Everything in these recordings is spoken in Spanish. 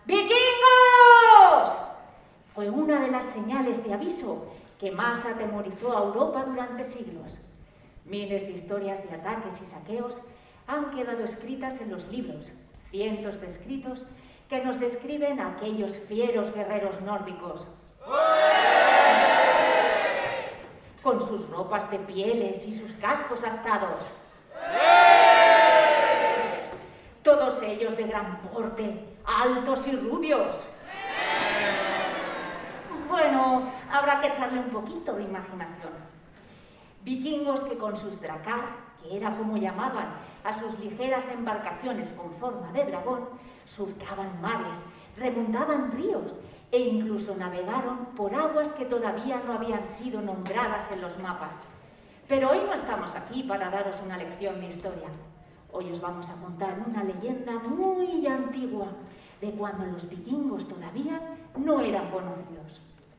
¡Vikingos! Fue una de las señales de aviso que más atemorizó a Europa durante siglos. Miles de historias de ataques y saqueos han quedado escritas en los libros, cientos de escritos que nos describen a aquellos fieros guerreros nórdicos. Con sus ropas de pieles y sus cascos astados. Todos ellos de gran porte, altos y rubios. Bueno, habrá que echarle un poquito de imaginación. Vikingos que con sus drakar, que era como llamaban a sus ligeras embarcaciones con forma de dragón, surcaban mares, remontaban ríos e incluso navegaron por aguas que todavía no habían sido nombradas en los mapas. Pero hoy no estamos aquí para daros una lección de historia. Hoy os vamos a contar una leyenda muy antigua de cuando los vikingos todavía no eran conocidos.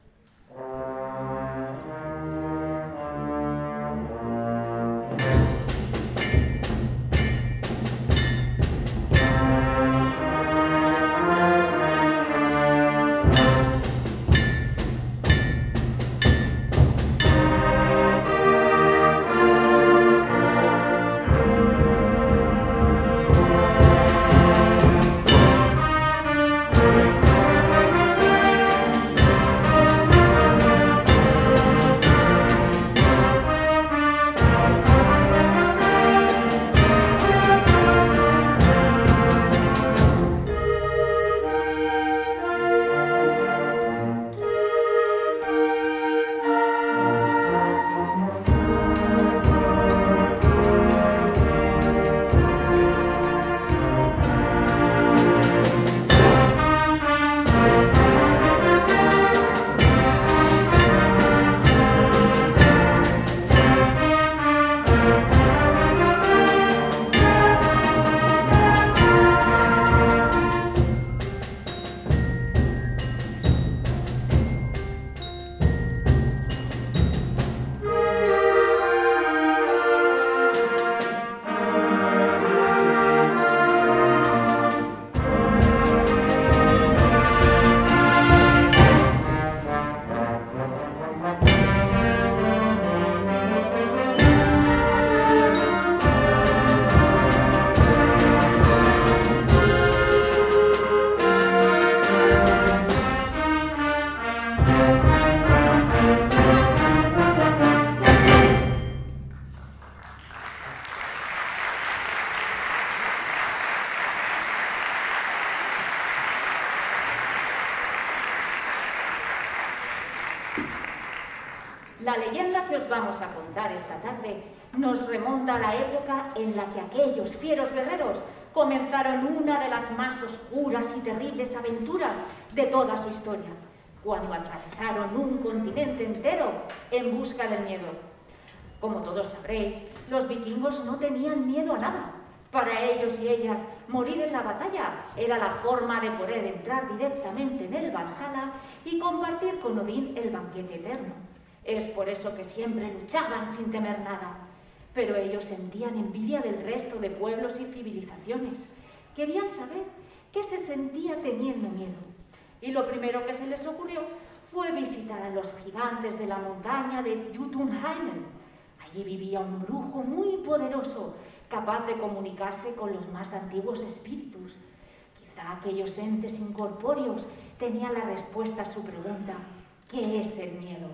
La leyenda que os vamos a contar esta tarde nos remonta a la época en la que aquellos fieros guerreros comenzaron una de las más oscuras y terribles aventuras de toda su historia, cuando atravesaron un continente entero en busca del miedo. Como todos sabréis, los vikingos no tenían miedo a nada. Para ellos y ellas, morir en la batalla era la forma de poder entrar directamente en el Valhalla y compartir con Odín el banquete eterno. Es por eso que siempre luchaban sin temer nada. Pero ellos sentían envidia del resto de pueblos y civilizaciones. Querían saber qué se sentía teniendo miedo. Y lo primero que se les ocurrió fue visitar a los gigantes de la montaña de Jotunheimen. Allí vivía un brujo muy poderoso, capaz de comunicarse con los más antiguos espíritus. Quizá aquellos entes incorpóreos tenían la respuesta a su pregunta: ¿qué es el miedo?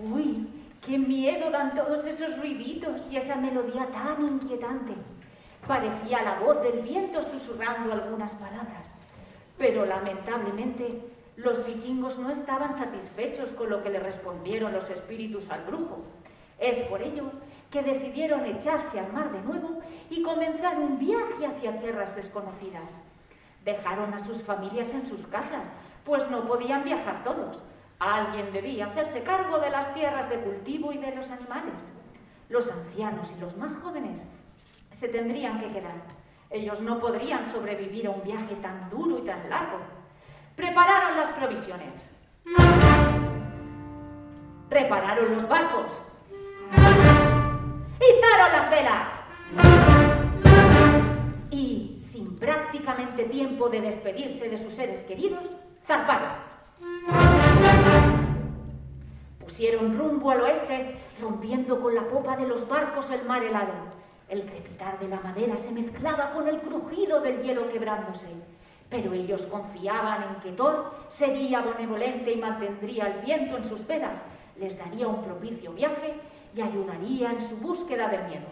Uy, qué miedo dan todos esos ruiditos y esa melodía tan inquietante. Parecía la voz del viento susurrando algunas palabras. Pero lamentablemente, los vikingos no estaban satisfechos con lo que le respondieron los espíritus al brujo. Es por ello que decidieron echarse al mar de nuevo y comenzar un viaje hacia tierras desconocidas. Dejaron a sus familias en sus casas, pues no podían viajar todos. Alguien debía hacerse cargo de las tierras de cultivo y de los animales. Los ancianos y los más jóvenes se tendrían que quedar. Ellos no podrían sobrevivir a un viaje tan duro y tan largo. Prepararon las provisiones. Repararon los barcos. Izaron las velas. Y, sin prácticamente tiempo de despedirse de sus seres queridos, zarparon. Pusieron rumbo al oeste, rompiendo con la popa de los barcos el mar helado. El crepitar de la madera se mezclaba con el crujido del hielo quebrándose. Pero ellos confiaban en que Thor sería benevolente y mantendría el viento en sus velas, les daría un propicio viaje y ayudaría en su búsqueda del miedo.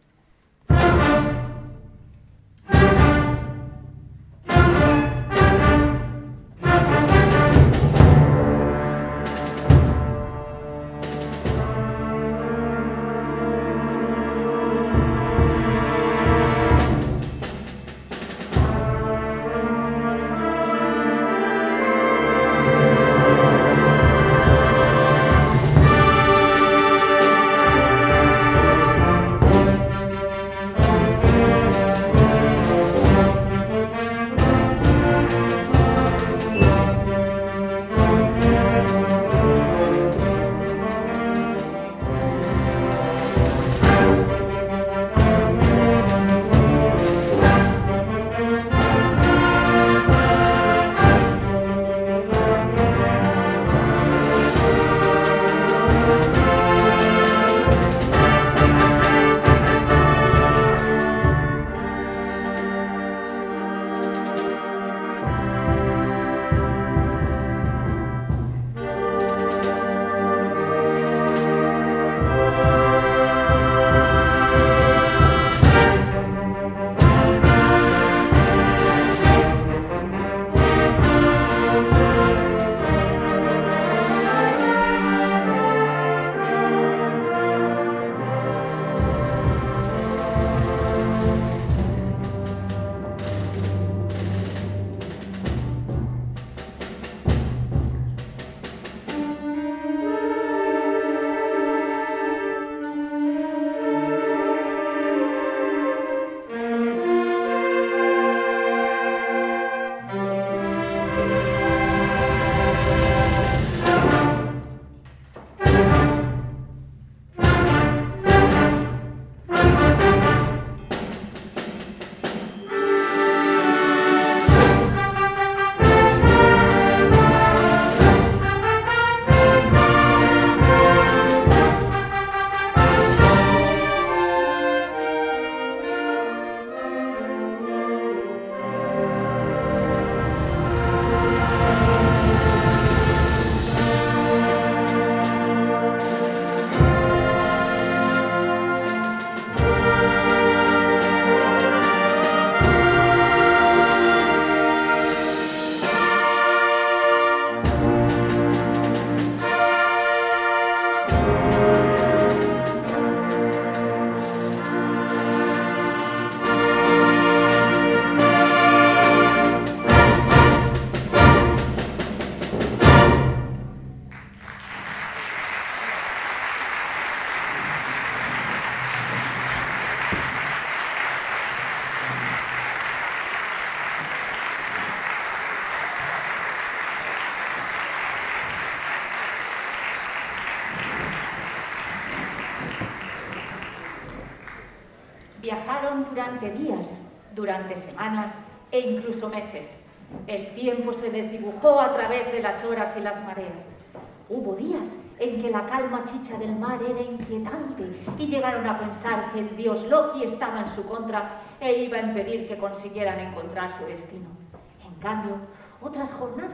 Viajaron durante días, durante semanas e incluso meses. El tiempo se desdibujó a través de las horas y las mareas. Hubo días en que la calma chicha del mar era inquietante y llegaron a pensar que el dios Loki estaba en su contra e iba a impedir que consiguieran encontrar su destino. En cambio, otras jornadas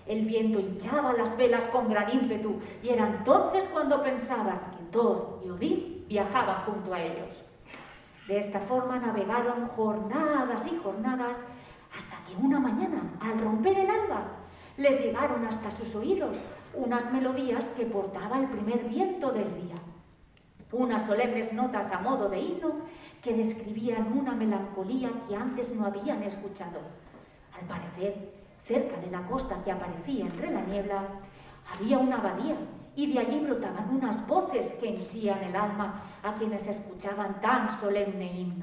El viento hinchaba las velas con gran ímpetu y era entonces cuando pensaban que Thor y Odín viajaban junto a ellos. De esta forma navegaron jornadas y jornadas hasta que una mañana, al romper el alba, les llegaron hasta sus oídos unas melodías que portaba el primer viento del día. Unas solemnes notas a modo de himno que describían una melancolía que antes no habían escuchado. Al parecer, cerca de la costa que aparecía entre la niebla, había una abadía y de allí brotaban unas voces que henchían el alma a quienes escuchaban tan solemne himno.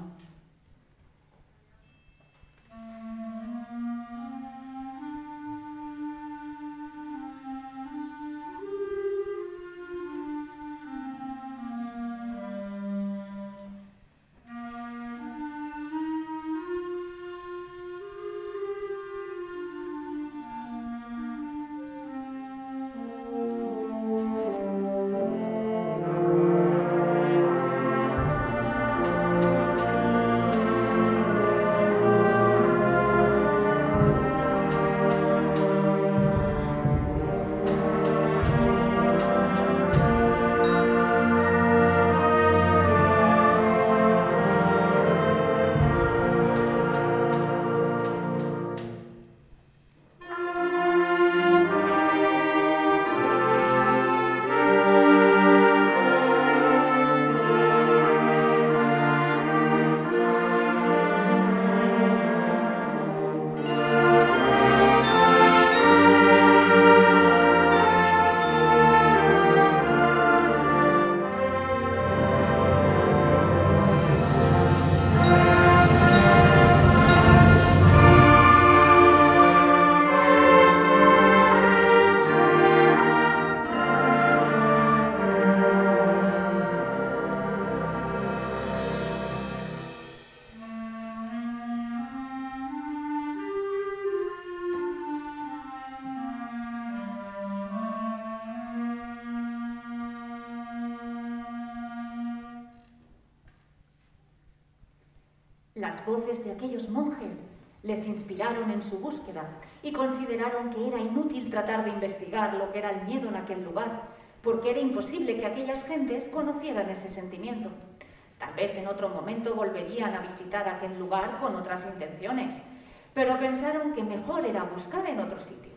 Las voces de aquellos monjes les inspiraron en su búsqueda y consideraron que era inútil tratar de investigar lo que era el miedo en aquel lugar, porque era imposible que aquellas gentes conocieran ese sentimiento. Tal vez en otro momento volverían a visitar aquel lugar con otras intenciones, pero pensaron que mejor era buscar en otro sitio.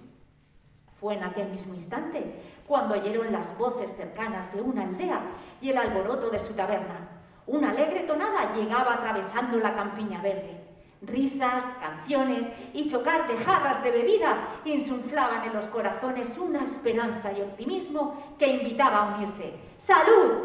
Fue en aquel mismo instante cuando oyeron las voces cercanas de una aldea y el alboroto de su taberna. Una alegre tonada llegaba atravesando la campiña verde. Risas, canciones y chocar de jarras de bebida insuflaban en los corazones una esperanza y optimismo que invitaba a unirse. ¡Salud!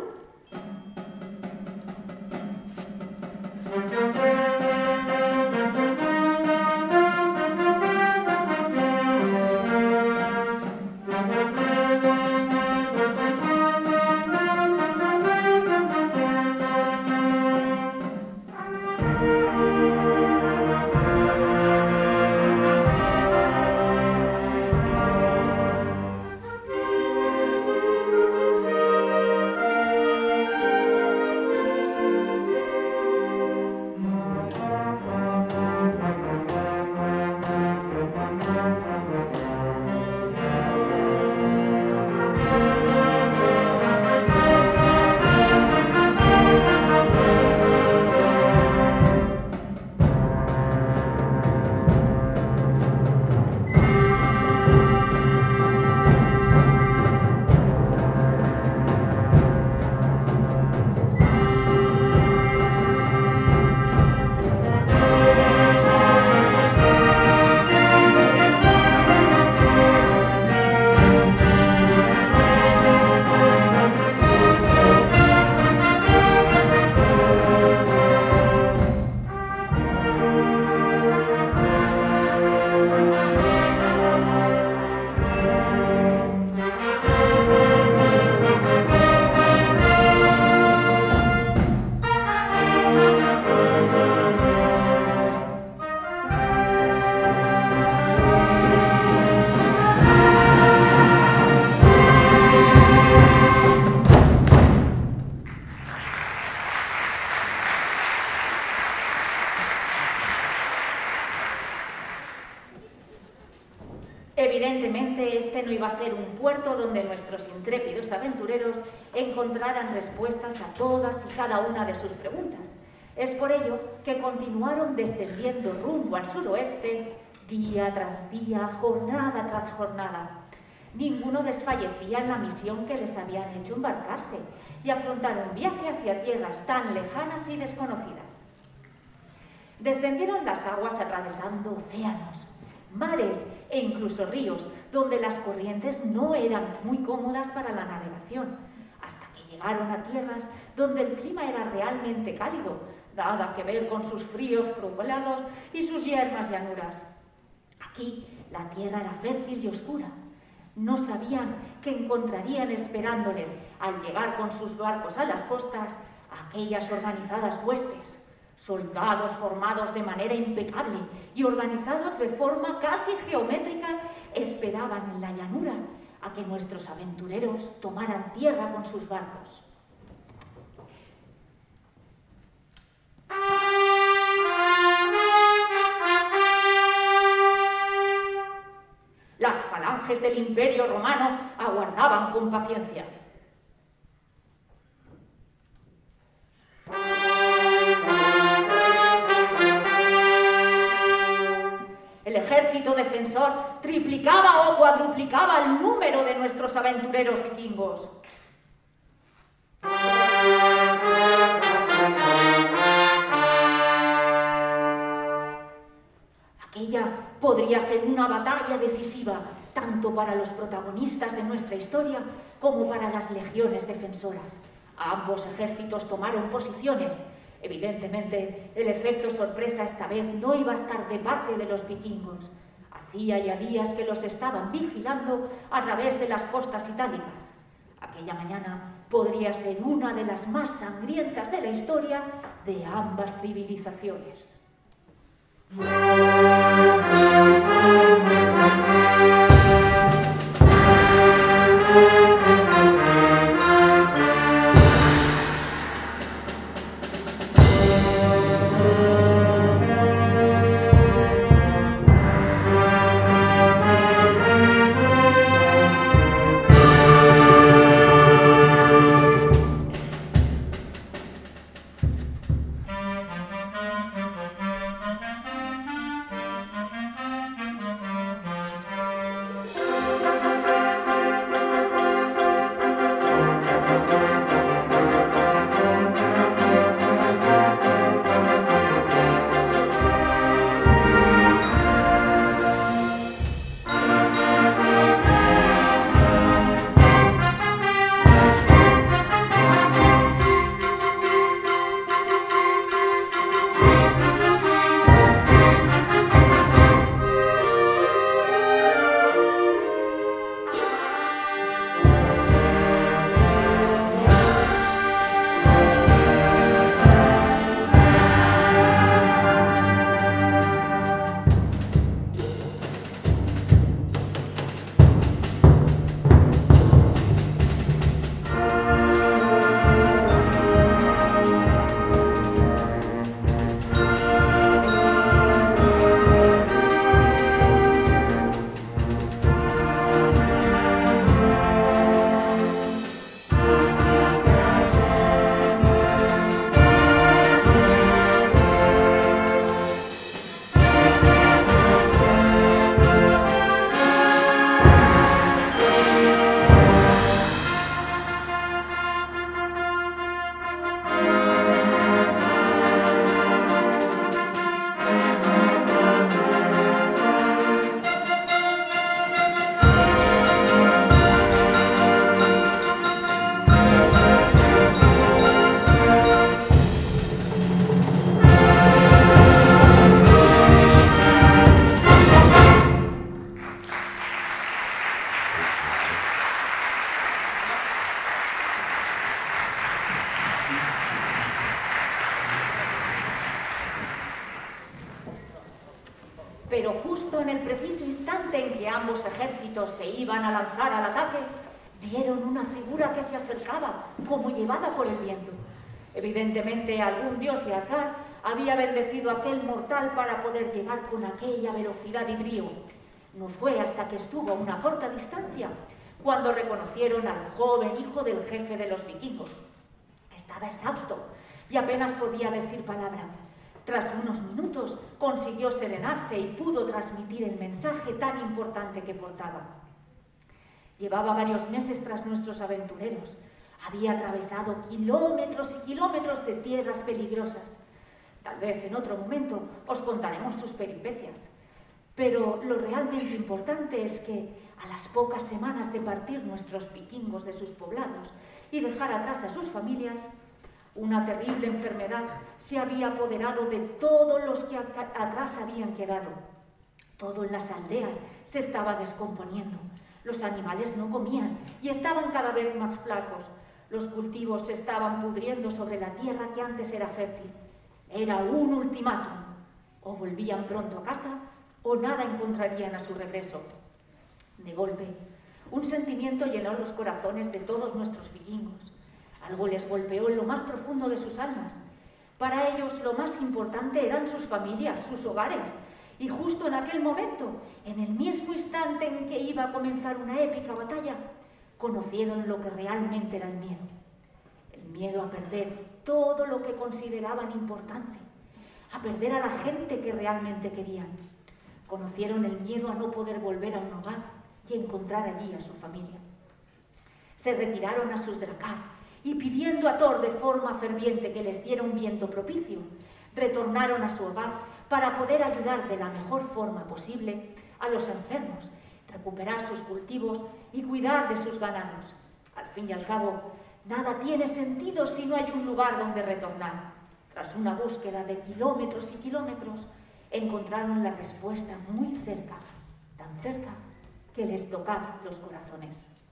iba a ser un puerto donde nuestros intrépidos aventureros encontraran respuestas a todas y cada una de sus preguntas. Es por ello que continuaron descendiendo rumbo al suroeste, día tras día, jornada tras jornada. Ninguno desfallecía en la misión que les habían hecho embarcarse y afrontar un viaje hacia tierras tan lejanas y desconocidas. Descendieron las aguas atravesando océanos, mares e incluso ríos, donde las corrientes no eran muy cómodas para la navegación, hasta que llegaron a tierras donde el clima era realmente cálido, nada que ver con sus fríos poblados y sus yermas llanuras. Aquí la tierra era fértil y oscura. No sabían qué encontrarían esperándoles al llegar con sus barcos a las costas aquellas organizadas huestes. Soldados formados de manera impecable y organizados de forma casi geométrica esperaban en la llanura a que nuestros aventureros tomaran tierra con sus barcos. Las falanges del Imperio Romano aguardaban con paciencia. El ejército defensor triplicaba o cuadruplicaba el número de nuestros aventureros vikingos. Aquella podría ser una batalla decisiva, tanto para los protagonistas de nuestra historia como para las legiones defensoras. Ambos ejércitos tomaron posiciones. Evidentemente, el efecto sorpresa esta vez no iba a estar de parte de los vikingos. Hacía ya días que los estaban vigilando a través de las costas itálicas. Aquella mañana podría ser una de las más sangrientas de la historia de ambas civilizaciones. Pero justo en el preciso instante en que ambos ejércitos se iban a lanzar al ataque, vieron una figura que se acercaba, como llevada por el viento. Evidentemente, algún dios de Asgard había bendecido a aquel mortal para poder llegar con aquella velocidad y brío. No fue hasta que estuvo a una corta distancia cuando reconocieron al joven hijo del jefe de los vikingos. Estaba exhausto y apenas podía decir palabra. Tras unos minutos consiguió serenarse y pudo transmitir el mensaje tan importante que portaba. Llevaba varios meses tras nuestros aventureros. Había atravesado kilómetros y kilómetros de tierras peligrosas. Tal vez en otro momento os contaremos sus peripecias. Pero lo realmente importante es que, a las pocas semanas de partir nuestros vikingos de sus poblados y dejar atrás a sus familias, una terrible enfermedad se había apoderado de todos los que atrás habían quedado. Todo en las aldeas se estaba descomponiendo. Los animales no comían y estaban cada vez más flacos. Los cultivos se estaban pudriendo sobre la tierra que antes era fértil. Era un ultimátum. O volvían pronto a casa o nada encontrarían a su regreso. De golpe, un sentimiento llenó los corazones de todos nuestros vikingos. Algo les golpeó en lo más profundo de sus almas. Para ellos lo más importante eran sus familias, sus hogares. Y justo en aquel momento, en el mismo instante en que iba a comenzar una épica batalla, conocieron lo que realmente era el miedo. El miedo a perder todo lo que consideraban importante, a perder a la gente que realmente querían. Conocieron el miedo a no poder volver a un hogar y encontrar allí a su familia. Se retiraron a sus dracar y, pidiendo a Thor de forma ferviente que les diera un viento propicio, retornaron a su hogar para poder ayudar de la mejor forma posible a los enfermos, recuperar sus cultivos y cuidar de sus ganados. Al fin y al cabo, nada tiene sentido si no hay un lugar donde retornar. Tras una búsqueda de kilómetros y kilómetros, encontraron la respuesta muy cerca, tan cerca que les tocaba los corazones.